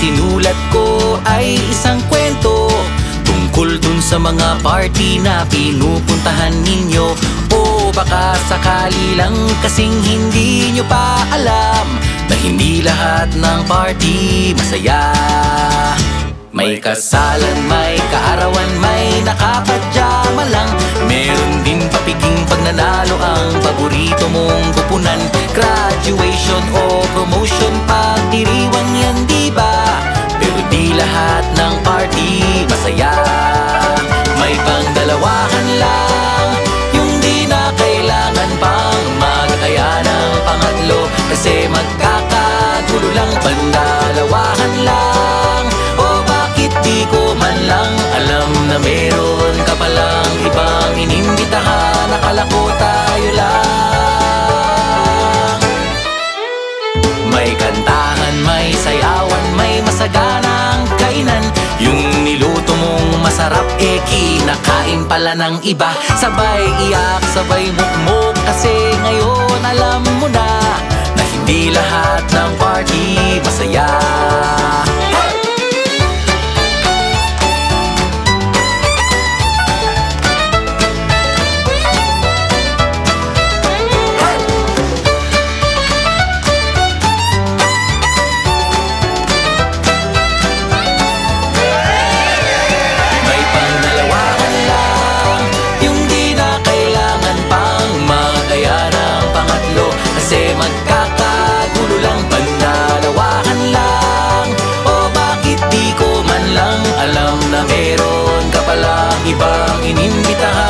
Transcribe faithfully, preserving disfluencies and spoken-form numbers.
isinulat ko ay isang kwento tungkol dun sa mga party na pinupuntahan ninyo. O baka sakali lang kasing hindi nyo pa alam na hindi lahat ng party masaya. May kasalan, may kaarawan, may nakapadyama lang. Meron din papiging pag nanalo ang paborito mong kupunan. Graduation o promotion, pagdiriwang yan, diba? Pero di lahat ng party masaya. May pangdalawahan lang, yung di na kailangan pang magkaya ng pangatlo. Kasi magkakagulo lang, pandalawahan lang. O bakit di ko man lang alam na meron ka palang ibang inimbitahan? Akala ko tayo lang. May kantahan, may sayawan, may masaganang kainan. Yung niluto mong masarap, eh kinakain pala ng iba. Sabay iyak, sabay mukmok, kasi ngayon alam mo na na hindi lahat ng party masaya. Magkakagulo lang, pandalawahan lang. O bakit di ko man lang alam na meron ka palang ibang inimbitahan?